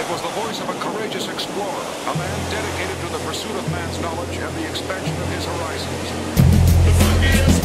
It was the voice of a courageous explorer, a man dedicated to the pursuit of man's knowledge and the expansion of his horizons.